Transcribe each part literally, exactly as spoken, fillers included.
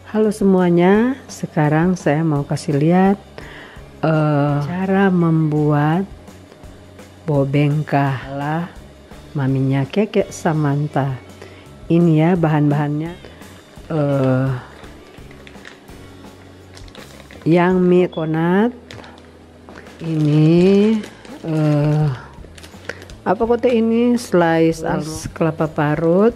Halo semuanya, sekarang saya mau kasih lihat uh, cara membuat bobengka ala maminya Keke Samantha. Ini ya bahan-bahannya, uh, yang mie konat, ini uh, apa kota ini slice almond, kelapa parut,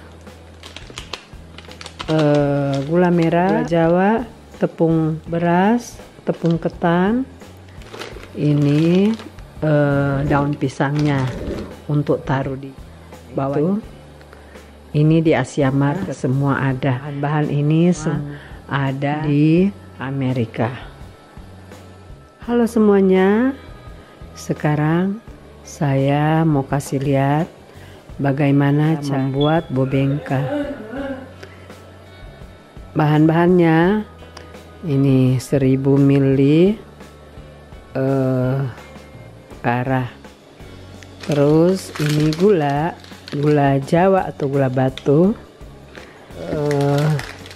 Uh, gula merah, gula Jawa, tepung beras, tepung ketan, ini uh, daun pisangnya untuk taruh di bawah. Ini di Asia Mart semua ada. Bahan-bahan ini semua ada di Amerika. Halo semuanya, sekarang saya mau kasih lihat bagaimana cara membuat bobengka. Bahan-bahannya ini seribu mili uh, garam, terus ini gula gula Jawa atau gula batu, uh,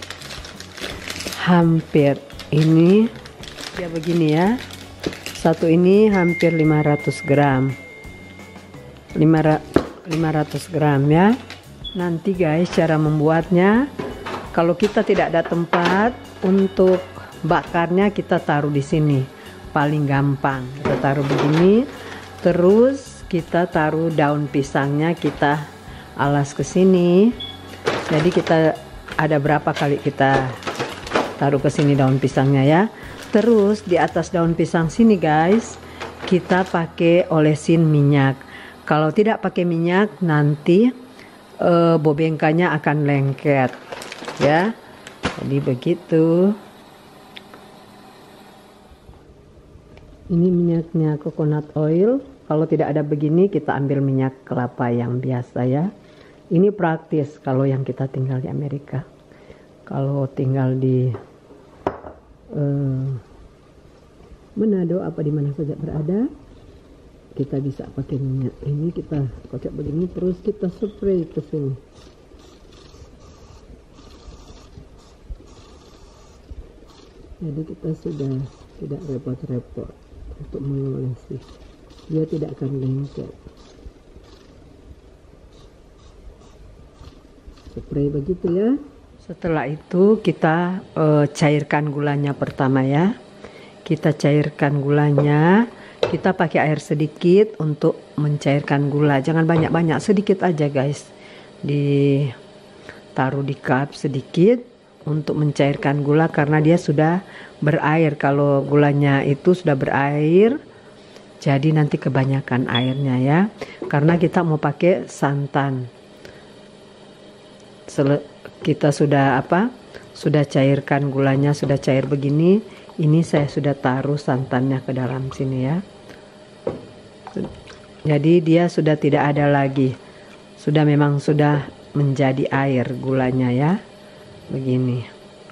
hampir ini ya begini ya, satu ini hampir lima ratus gram, lima ratus gram ya. Nanti guys, cara membuatnya, kalau kita tidak ada tempat untuk bakarnya, kita taruh di sini, paling gampang. Kita taruh begini, terus kita taruh daun pisangnya, kita alas ke sini. Jadi kita ada berapa kali kita taruh ke sini daun pisangnya ya. Terus di atas daun pisang sini guys, kita pakai olesin minyak. Kalau tidak pakai minyak, nanti uh, bobengkanya akan lengket ya. Jadi begitu. Ini minyaknya coconut oil. Kalau tidak ada begini, kita ambil minyak kelapa yang biasa ya. Ini praktis kalau yang kita tinggal di Amerika. Kalau tinggal di uh, Manado apa di mana saja berada, kita bisa pakai minyak ini. Kita kocok begini, terus kita spray ke sini. Jadi kita sudah tidak repot-repot untuk mengolesi, dia tidak akan lengket. Spray begitu ya. Setelah itu kita uh, cairkan gulanya pertama ya. Kita cairkan gulanya. Kita pakai air sedikit untuk mencairkan gula. Jangan banyak-banyak, sedikit aja guys. Ditaruh di cup sedikit untuk mencairkan gula, karena dia sudah berair. Kalau gulanya itu sudah berair, jadi nanti kebanyakan airnya ya, karena kita mau pakai santan. Sele kita sudah apa sudah cairkan gulanya, sudah cair begini. Ini saya sudah taruh santannya ke dalam sini ya. Jadi dia sudah tidak ada lagi, sudah memang sudah menjadi air gulanya ya. Begini.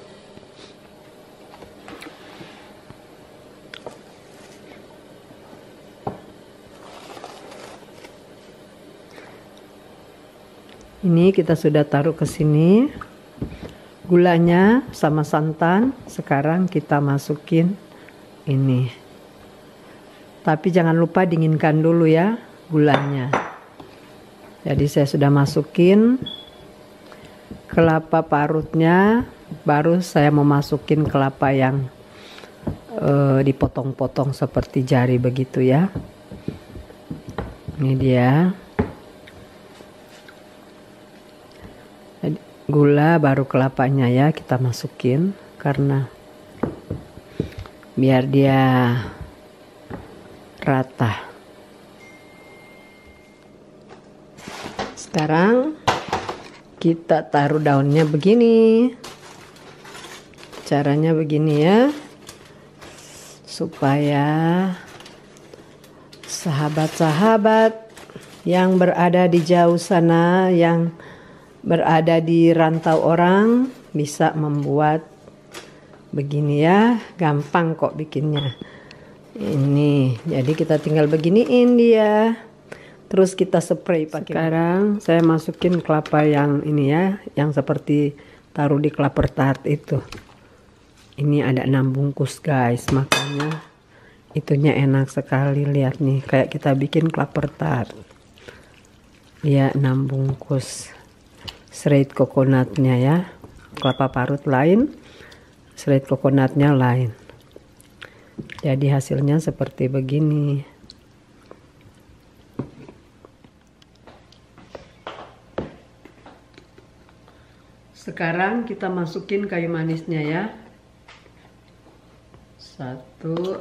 Ini kita sudah taruh ke sini gulanya sama santan. Sekarang kita masukin ini. Tapi jangan lupa dinginkan dulu ya gulanya. Jadi saya sudah masukin kelapa parutnya, baru saya mau masukin kelapa yang uh, dipotong-potong seperti jari begitu ya. Ini dia. Gula baru kelapanya ya kita masukin, karena biar dia rata. Sekarang kita taruh daunnya begini. Caranya begini ya, supaya sahabat-sahabat yang berada di jauh sana, yang berada di rantau orang, bisa membuat begini ya. Gampang kok bikinnya. Ini jadi kita tinggal beginiin dia, terus kita spray pakai. Sekarang saya masukin kelapa yang ini ya, yang seperti taruh di klaper tart itu. Ini ada enam bungkus guys, makanya itunya enak sekali. Lihat nih, kayak kita bikin klaper tart. Ya, enam bungkus. Shredded coconutnya ya, kelapa parut lain, shredded coconutnya lain. Jadi hasilnya seperti begini. Sekarang kita masukin kayu manisnya ya. Satu,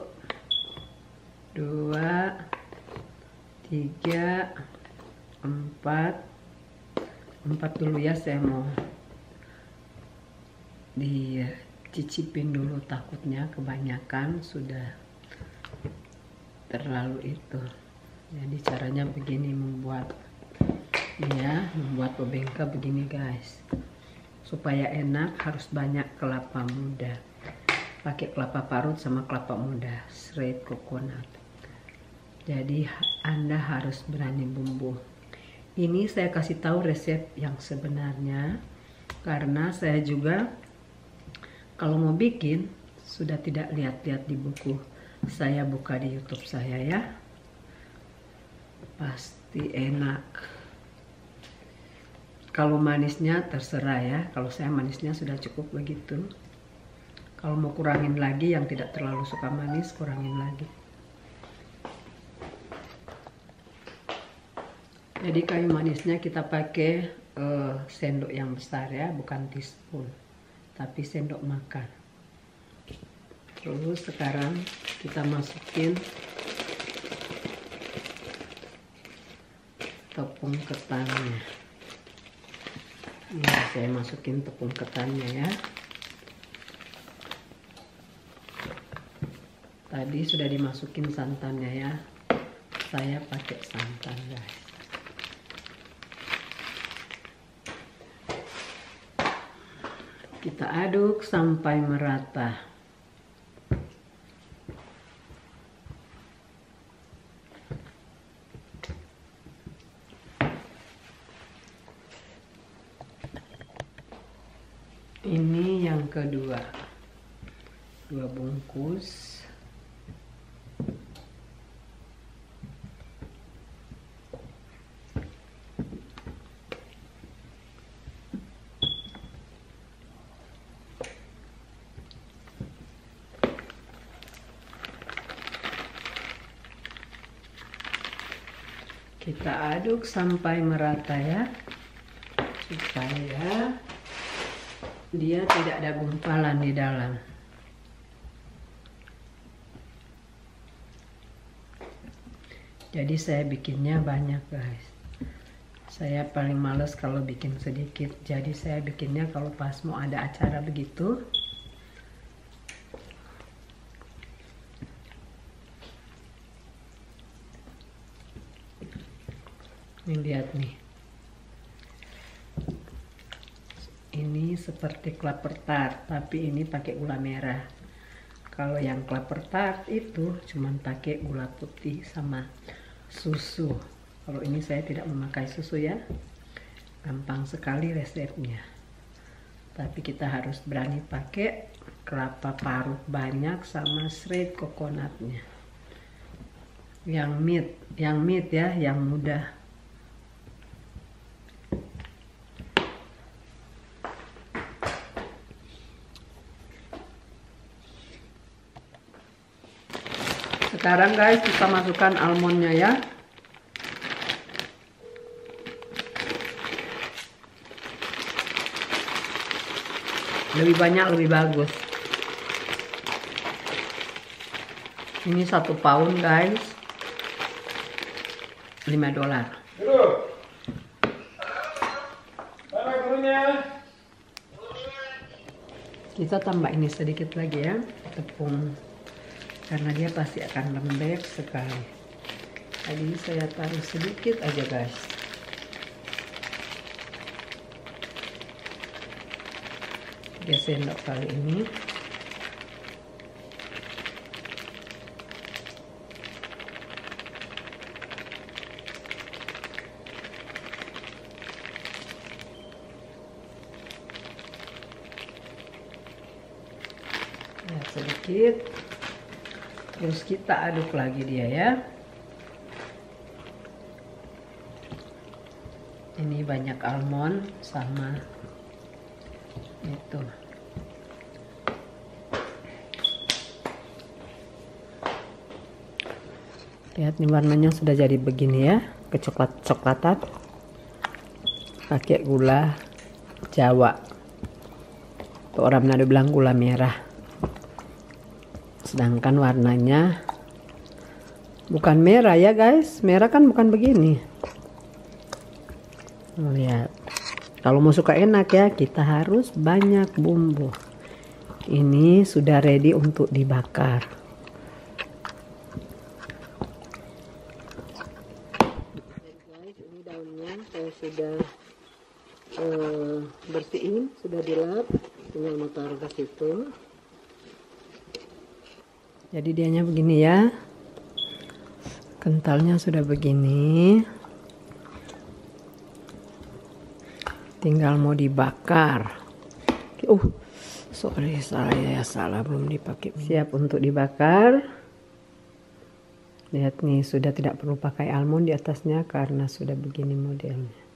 dua, tiga, empat, empat dulu ya, saya mau dicicipin dulu, takutnya kebanyakan sudah terlalu itu. Jadi caranya begini, membuat ya, membuat bebengka begini guys. Supaya enak harus banyak kelapa muda. Pakai kelapa parut sama kelapa muda, shredded coconut. Jadi Anda harus berani bumbu. Ini saya kasih tahu resep yang sebenarnya karena saya juga kalau mau bikin sudah tidak lihat-lihat di buku. Saya buka di YouTube saya ya. Pasti enak. Kalau manisnya terserah ya. Kalau saya manisnya sudah cukup begitu. Kalau mau kurangin lagi, yang tidak terlalu suka manis, kurangin lagi. Jadi kayu manisnya kita pakai uh, sendok yang besar ya, bukan teaspoon, tapi sendok makan. Terus sekarang kita masukin tepung ketannya. Ini saya masukin tepung ketannya ya. Tadi sudah dimasukin santannya ya. Saya pakai santan guys. Kita aduk sampai merata. Ini yang kedua. Dua bungkus. Kita aduk sampai merata ya, supaya dia tidak ada gumpalan di dalam. Jadi saya bikinnya banyak guys. Saya paling males kalau bikin sedikit. Jadi saya bikinnya kalau pas mau ada acara begitu. Ini lihat nih. Ini seperti klaper tart, tapi ini pakai gula merah. Kalau yang klaper tart itu cuman pakai gula putih sama susu. Kalau ini saya tidak memakai susu ya. Gampang sekali resepnya. Tapi kita harus berani pakai kelapa parut banyak sama shredded coconutnya. Yang mid, yang mid ya, yang mudah. Sekarang guys kita masukkan almondnya ya. Lebih banyak lebih bagus. Ini satu pound guys, lima dolar. Kita tambah ini sedikit lagi ya, tepung, karena dia pasti akan lembek sekali. Jadi saya taruh sedikit aja guys. Tiga sendok kali ini. sedikit, terus kita aduk lagi dia ya. Ini banyak almond sama itu. Lihat nih warnanya sudah jadi begini ya, kecoklat-coklatan. Pakai gula Jawa. Tuh orang Manado bilang gula merah. Sedangkan warnanya bukan merah ya guys. Merah kan bukan begini. Lihat. Kalau mau suka enak ya, kita harus banyak bumbu. Ini sudah ready untuk dibakar. Ini daunnya saya sudah uh, bersihin, sudah dilap, tinggal mau taruh ke situ. Jadi dianya begini ya, kentalnya sudah begini, tinggal mau dibakar. Uh, sorry saya salah, belum dipakai. Siap untuk dibakar. Lihat nih, sudah tidak perlu pakai almond di atasnya karena sudah begini modelnya.